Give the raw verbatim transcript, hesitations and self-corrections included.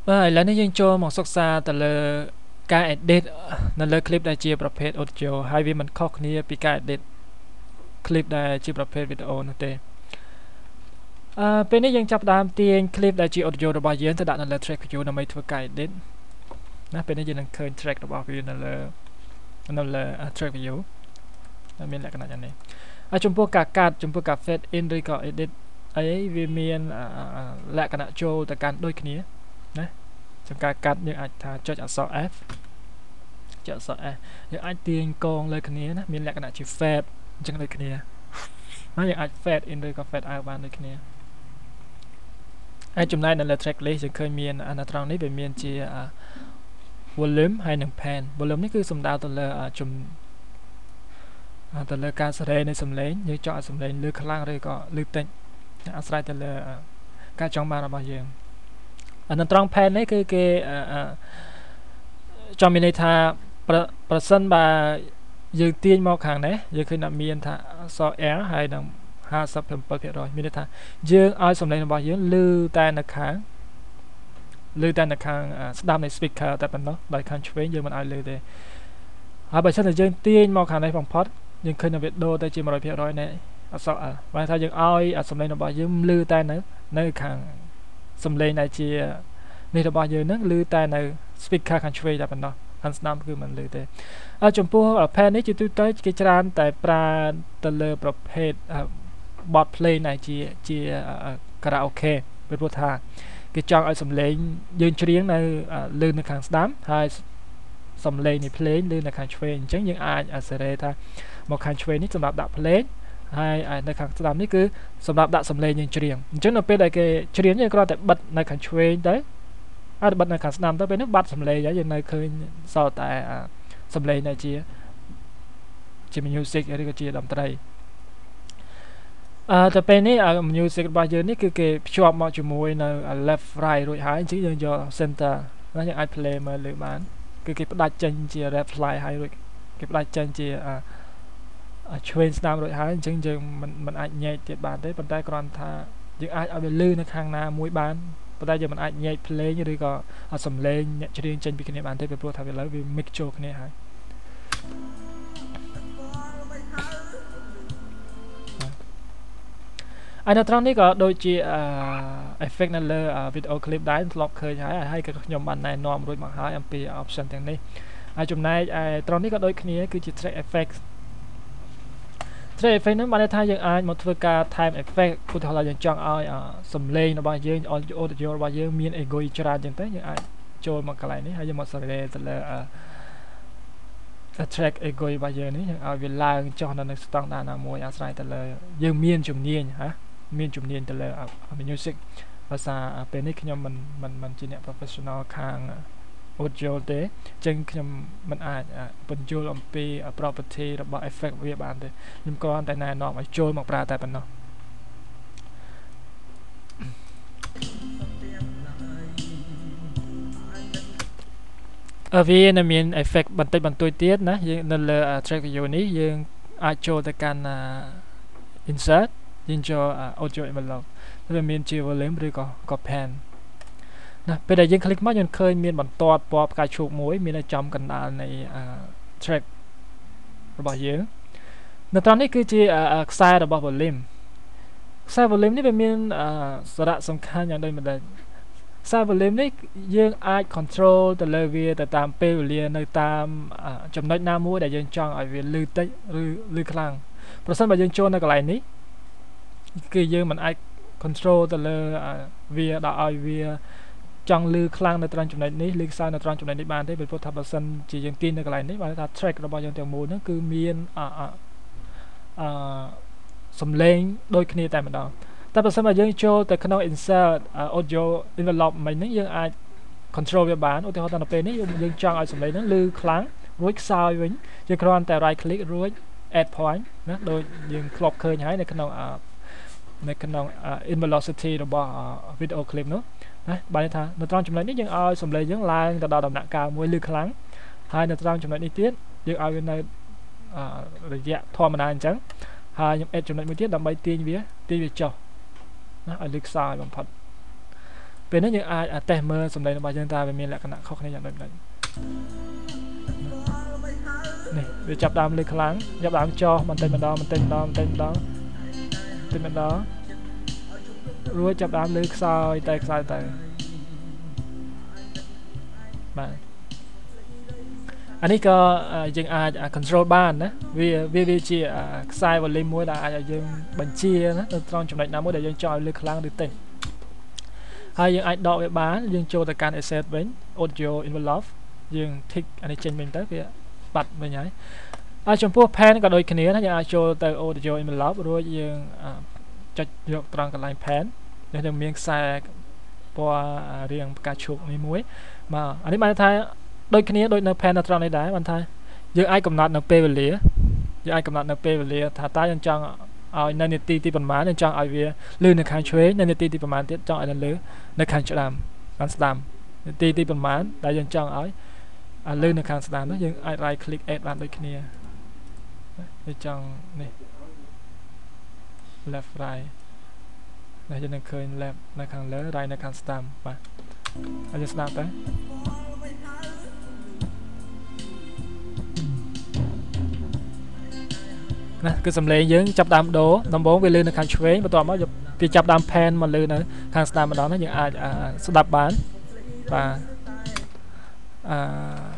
Bởi là nếu như cho một sắc xa từ là cái edit nó là clip đại chiaประเภท audio ให้วิมันข้อนี้ปีการ edit คลิปได้chiaประเภทวิดีโอนั่นเองอ่าเป็นนี้ยังจับตามเตียงคลิปได้chia audio ระบายเยอะแต่ดันนั่นแหละ track อยู่นั่นไม่ทั่วการ edit นะเป็นนี้ยังเคย track ระบายอยู่นั่นแหละนั่นแหละ track อยู่นั่นมีแหละขนาดนี้อ่ะจมพวกการการจมพวกการ fade in หรือก็ edit ไอ้วิมีนอ่าแหละขนาดโจแต่การด้วยគ្នាนะtrongการកាត់យើងអាចថាចុចអក្សរ F ចុចអក្សរ F យើងអាចទាញកងលើគ្នាណាមានលក្ខណៈជា fade អញ្ចឹងដូចគ្នាហើយយើងអាច fade in ឬក៏ fade out បានដូចគ្នាហើយចំណែកនៅលើ track list យើងឃើញមានអានៅត្រង់នេះវាមានជា volume ហើយនិង pan volume នេះគឺសំដៅទៅលើជំទៅលើការសេរីនៃសំឡេងយើងចង់ឲ្យសំឡេងលឺខ្លាំងឬក៏លឺតិចអាស្រ័យទៅលើការចង់បានរបស់យើងអានៅត្រង់ pan នេះគឺគេចង់មានន័យថាប្រសិនបើយើងទាញមកខាងនេះយើងឃើញថាមានថាអក្សរ R ហើយនឹង ห้าสิบเจ็ดเปอร์เซ็นต์ មានន័យថាយើងឲ្យសំឡេងរបស់យើងលឺតែនៅខាងលឺតែនៅខាងស្ដាប់នៃ speaker តែប៉ុណ្ណោះដោយខាងឆ្វេងយើងមិនឲ្យលឺទេហើយបើសិនតែយើងទាញមកខាងនេះបំផុតយើងឃើញថាវាដូរទៅជា một trăm phần trăm នៃអក្សរ R បានថាយើងឲ្យសំឡេងរបស់យើងលឺតែនៅនៅខាងសំឡេងដែលជានេះរបស់យើងហ្នឹងឮតែនៅ speaker ខាងឆ្វេងតែប៉ុណ្ណោះខាងស្ដាំគឺមិនឮទេហើយចំពោះ pen នេះជាទូទៅគេច្រើនតែប្រើទៅលើប្រភេទ bot play này ជាជា karaoke ព្រោះថាគេចង់ឲ្យសំឡេងយើងច្រៀងនៅឮនៅខាងស្ដាំហើយសំឡេងនៃ play ឮនៅខាងឆ្វេងអញ្ចឹងយើងអាចសេរីថាមកខាងឆ្វេងនេះសម្រាប់ដាក់ play ហើយនៅខាងស្ដាំនេះគឺសម្រាប់ដាក់សំឡេងយើងច្រៀងអញ្ចឹងនៅពេលដែលគេច្រៀងយើងគ្រាន់តែបិទនៅខាងឆ្វេងទៅហើយបិទនៅខាងស្ដាំទៅពេលនេះបាត់សំឡេងហើយយើងនៅឃើញសល់តែសំឡេងដែលជាជា music ឬក៏ជាតន្ត្រីអឺតែពេលនេះ music របស់យើងនេះគឺគេភ្ជាប់មកជាមួយនៅ left right រួចហើយអញ្ចឹងយើងយក center ណាយើងអាច play មើលលើបានគឺគេផ្ដាច់ចេញជា left right ហើយរួចគេផ្ដាច់ចេញជាឆ្វេងស្ដាំរួចហើយអញ្ចឹងយើងមិនមិនអាចញែកទៀតបានទេប៉ុន្តែគ្រាន់ថាយើងអាចឲ្យវាលឺនៅខាងណាមួយបានប៉ុន្តែយើងមិនអាចញែក play ឬក៏សំឡេងអ្នកច្រៀងចេញពីគ្នាបានទេព្រោះថាវាឥឡូវវា mix ចូលគ្នាហើយហើយនៅត្រង់នេះក៏ដូចជា effect នៅលើ video clip ដែរធ្លាប់ឃើញហើយហើយក៏ខ្ញុំបានណែនាំរួចមកហើយអំពី option ទាំងនេះហើយចំណែកឯត្រង់នេះក៏ដូចគ្នាគឺជា track effect track effect ហ្នឹងបានន័យថាយើងអាចមកធ្វើការ time effect ឧទាហរណ៍យើងចង់ឲ្យសំឡេងរបស់យើង audio របស់យើងមាន echo ច្រើនចឹងទៅយើងអាចចូលមកកន្លែងនេះហើយយើងមកសេរីទៅលើ track echo របស់យើងនេះយើងឲ្យវាឡើងចុះនៅនឹងស្តង់ដារណាមួយអាស្រ័យទៅលើយើងមានជំនាញហ៎មានជំនាញទៅលើ music ភាសាពេលនេះខ្ញុំមិនមិនមិនជាអ្នក professional ខាង audio ទេអញ្ចឹងខ្ញុំមិនអាចបញ្ចូលអំពី property របស់ effect វាបានទេខ្ញុំគ្រាន់តែណែនាំឲ្យចូលមកប្រើតែប៉ុណ្ណោះវានឹងមាន effect បន្តិចបន្តួចទៀតណាយើងនៅលើ track video នេះយើងអាចចូលទៅកាន់ insert យើងចូល audio envelope វាមានជា volume ឬក៏ក៏ pan ណាពេលដែលយើង click មកយើងឃើញមានបន្ទាត់ពណ៌ផ្កាឈូកមួយមាននៅចំកណ្ដាលនៃ track របស់យើងនៅត្រង់នេះគឺជាខ្សែរបស់ volume ខ្សែ volume នេះវាមានសារៈសំខាន់យ៉ាងដូចម្ដេចខ្សែ volume នេះយើងអាច control ទៅលើវាទៅតាមពេលវេលានៅតាមចំណុចណាមួយដែលយើងចង់ឲ្យវាលឺតិចឬលឺខ្លាំងប្រសិនបើយើងចូលនៅកន្លែងនេះគឺយើងមិនអាច control ទៅលើវាដល់ឲ្យវាចង់លឺខ្លាំងនៅត្រង់ចំណុចនេះលឺខ្សែនៅត្រង់ចំណុចនេះបានទេព្រោះថាបើសិនជាយើងទាញនៅកន្លែងនេះបានថា track របស់យើងទាំងមូលហ្នឹងគឺមានអអសំឡេងដូចគ្នាតែម្ដងតែបើសិនបើយើងចូលទៅក្នុង insert audio envelope មិញហ្នឹងយើងអាច control វាបានឧទាហរណ៍ដល់ពេលនេះយើងចង់ឲ្យសំឡេងហ្នឹងលឺខ្លាំងរួចខ្សោយវិញយើងគ្រាន់តែ right click រួច add point ណាដូចយើងធ្លាប់ឃើញហើយនៅក្នុងនៅក្នុង in velocity របស់ video clip នោះណាបានន័យថានៅត្រង់ចំណុចនេះយើងឲ្យសំឡេងយើងឡើងទៅដល់ដំណាក់កាលមួយលឺខ្លាំងហើយនៅត្រង់ចំណុចនេះទៀតយើងឲ្យវានៅរយៈធម្មតាអញ្ចឹងហើយខ្ញុំ add ចំណុចមួយទៀតដើម្បីទាញវាទាញវាចុះណាឲ្យលឺខ្សោយបំផុតពេលនេះយើងអាចតេស្តមើលសំឡេងរបស់យើងតើវាមានលក្ខណៈខុសគ្នាយ៉ាងដូចម្ដេចនេះវាចាប់ដើមលើខ្លាំងចាប់ដើមចោះបន្តិចម្ដងបន្តិចម្ដងបន្តិចម្ដងបន្តិចម្ដងរួចចាប់ដើមលើខ្សោយតែខ្សោយទៅបាទអានេះក៏យើងអាច control បានណាវាវាវាជាខ្សែ volume មួយដែលអាចឲ្យយើងបញ្ជាណាទៅត្រង់ចំណុចណាមួយដែលយើងចង់ឲ្យលើខ្លាំងឬតិចហើយយើងអាចដកវាបានយើងចូលទៅកាន់ asset វិញ audio envelope យើង tick អានេះចេញវិញទៅវាបាត់វិញហើយហើយចំពោះ pen ក៏ដូចគ្នាណាយើងអាចចូលទៅ audio envelope រួចយើងចុចយកត្រង់កន្លែង pen យើងមានខ្សែពណ៌រាងផ្កាឈូកនេះមួយមកអានេះបានថាដូចគ្នាដូចនៅ pen ត្រង់នេះដែរបានថាយើងអាចកំណត់នៅពេលវេលាយើងអាចកំណត់នៅពេលវេលាថាតើយើងចង់ឲ្យនៅនាទីទីប៉ុន្មានយើងចង់ឲ្យវាលឺនៅខាងឆ្វេងនៅនាទីទីប៉ុន្មានទៀតចង់ឲ្យនៅលើនៅខាងស្ដាំបានស្ដាំនាទីទីប៉ុន្មានដែលយើងចង់ឲ្យលឺនៅខាងស្ដាំនោះយើងអាច right click add បានដូចគ្នាយើងចង់នេះ left right ដែលយើងនឹងឃើញ left នៅខាងលើ right នៅខាងស្ដាំបាទហើយយើងស្ដាប់ទៅណាគឺសំឡេងយើងចាប់ដើមដូរដំបូងវាលឺនៅខាងឆ្វេងបន្ទាប់មកវាចាប់ដើម pen មកលឺនៅខាងស្ដាំម្ដងហ្នឹងយើងអាចស្ដាប់បានបាទអឺ